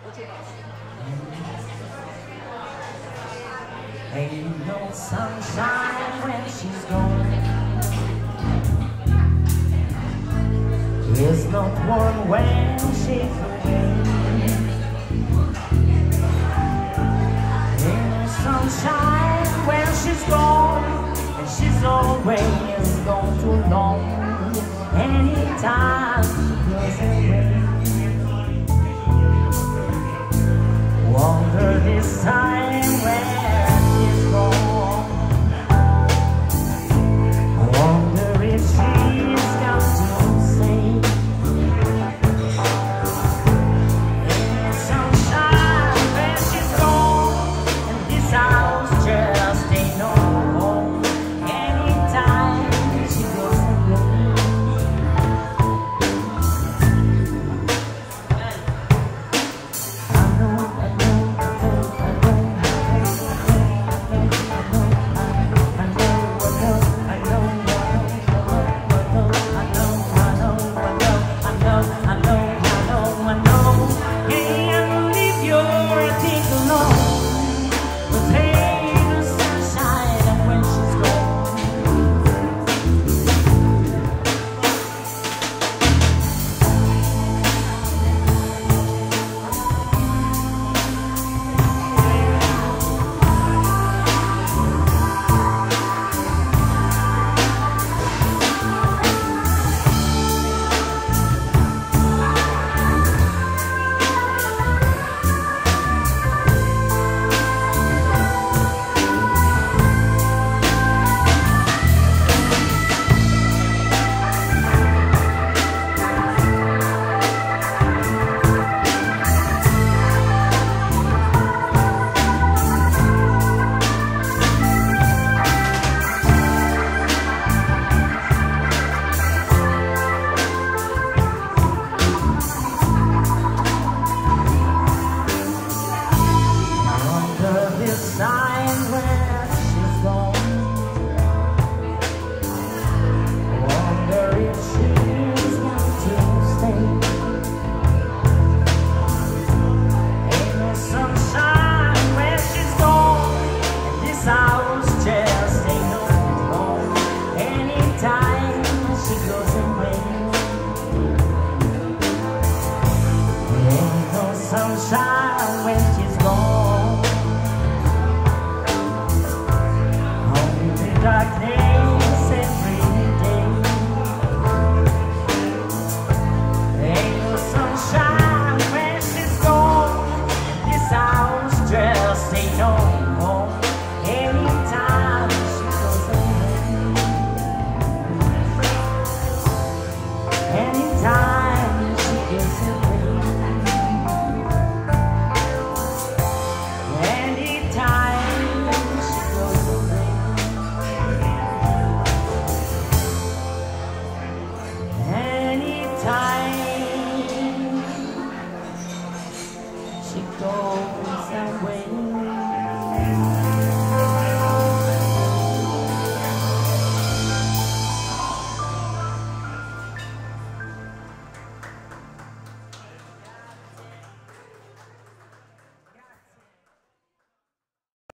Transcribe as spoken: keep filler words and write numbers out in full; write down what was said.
Ain't no sunshine when she's gone. There's not one when she's away. Ain't no sunshine when she's gone, and she's always gone too long. Anytime she goes away, wonder this time where she's gone. Wonder if she's got to say, ain't sunshine when she's gone, and this house just ain't no home. Anytime she goes away, I know, I know, I know, I know, I know, I know, I know, I know, I know, I know, I know. Can't leave your thing alone, but hey, the sunshine when she's gone. Wonder this time where she's gone. Wonder if she's got to stay. Ain't no sunshine when she's gone, and this house just ain't no home. Anytime she goes away, ain't no sunshine when she's gone.